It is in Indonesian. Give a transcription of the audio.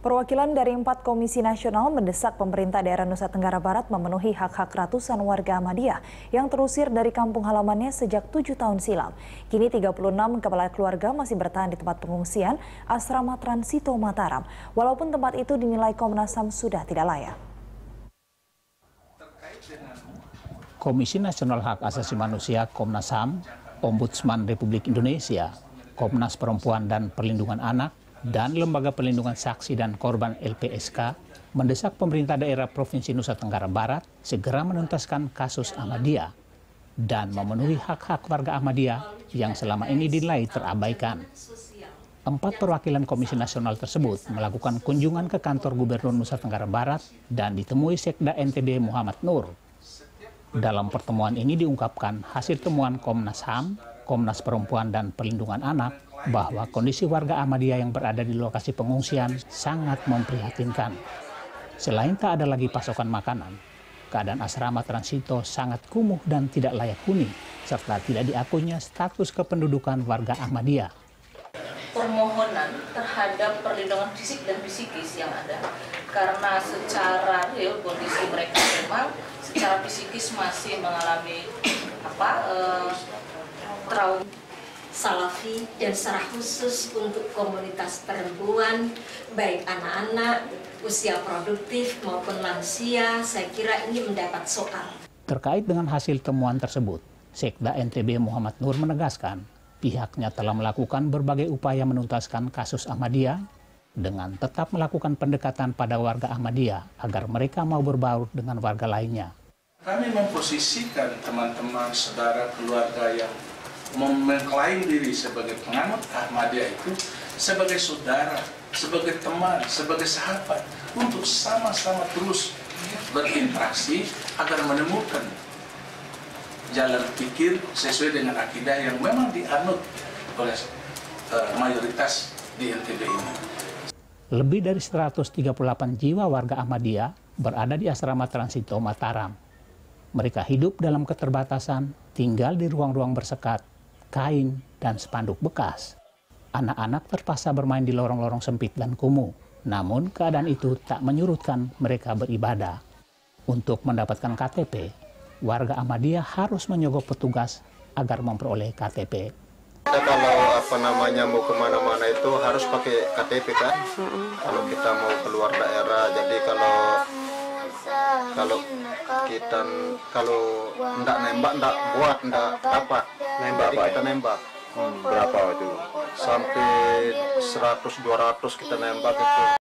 Perwakilan dari 4 komisi nasional mendesak pemerintah daerah Nusa Tenggara Barat memenuhi hak-hak ratusan warga Ahmadiyah yang terusir dari kampung halamannya sejak 7 tahun silam. Kini 36 kepala keluarga masih bertahan di tempat pengungsian Asrama Transito Mataram, walaupun tempat itu dinilai Komnas HAM sudah tidak layak. Komisi Nasional Hak Asasi Manusia Komnas HAM, Ombudsman Republik Indonesia, Komnas Perempuan dan Perlindungan Anak, dan Lembaga Perlindungan Saksi dan Korban LPSK mendesak pemerintah daerah Provinsi Nusa Tenggara Barat segera menuntaskan kasus Ahmadiyah dan memenuhi hak-hak warga Ahmadiyah yang selama ini dinilai terabaikan. 4 perwakilan Komisi Nasional tersebut melakukan kunjungan ke kantor Gubernur Nusa Tenggara Barat dan ditemui Sekda NTB Muhammad Nur. Dalam pertemuan ini diungkapkan hasil temuan Komnas HAM, Komnas Perempuan dan Perlindungan Anak, bahwa kondisi warga Ahmadiyah yang berada di lokasi pengungsian sangat memprihatinkan. Selain tak ada lagi pasokan makanan, keadaan asrama Transito sangat kumuh dan tidak layak huni, serta tidak diakuinya status kependudukan warga Ahmadiyah. Permohonan terhadap perlindungan fisik dan psikis yang ada, karena secara real kondisi mereka memang secara psikis masih mengalami trauma. Salafi dan secara khusus untuk komunitas perempuan, baik anak-anak, usia produktif maupun lansia, saya kira ini mendapat soal. Terkait dengan hasil temuan tersebut, Sekda NTB Muhammad Nur menegaskan pihaknya telah melakukan berbagai upaya menuntaskan kasus Ahmadiyah dengan tetap melakukan pendekatan pada warga Ahmadiyah agar mereka mau berbaur dengan warga lainnya. Kami memposisikan teman-teman, saudara, keluarga yang mengklaim diri sebagai penganut Ahmadiyah itu sebagai saudara, sebagai teman, sebagai sahabat untuk sama-sama terus berinteraksi agar menemukan jalan pikir sesuai dengan akidah yang memang dianut oleh mayoritas di NTB ini. Lebih dari 138 jiwa warga Ahmadiyah berada di Asrama Transito Mataram. Mereka hidup dalam keterbatasan, tinggal di ruang-ruang bersekat, kain, dan spanduk bekas. Anak-anak terpaksa bermain di lorong-lorong sempit dan kumuh. Namun keadaan itu tak menyurutkan mereka beribadah. Untuk mendapatkan KTP, warga Ahmadiyah harus menyogok petugas agar memperoleh KTP. Kita kalau mau kemana-mana itu harus pakai KTP kan? Kalau kita mau keluar daerah, jadi kalau kita ndak nembak, ndak buat, ndak dapat. Nembak jadi kita nembak. Berapa itu? Sampai 100-200 kita nembak itu.